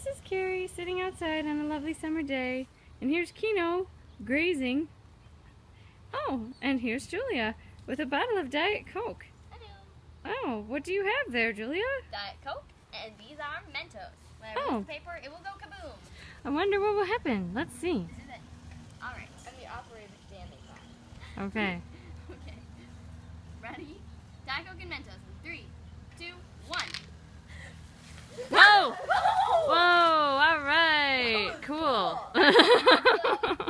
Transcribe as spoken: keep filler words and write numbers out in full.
this is Carrie sitting outside on a lovely summer day. And here's Kino grazing. Oh, and here's Julia with a bottle of Diet Coke. Hello. Oh, what do you have there, Julia? Diet Coke, and these are Mentos. When I Oh. release the paper, it will go kaboom. I wonder what will happen. Let's see. This is it. Alright. And the operator standing by. Okay. Okay. Ready? Diet Coke and Mentos in three, two, one. Whoa! Whoa! All right. Cool.